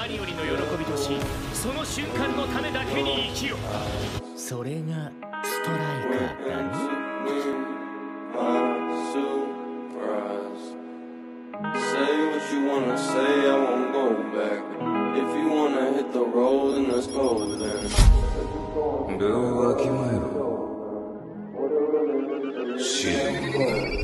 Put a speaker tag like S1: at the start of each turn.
S1: 何よりの喜びとし、その瞬間のためだけに生きよ。それがストライカーだね。
S2: Say what you wanna say, I won't go back. If you wanna hit the road, then let's go then. ルーをわきまえろ。死ぬ。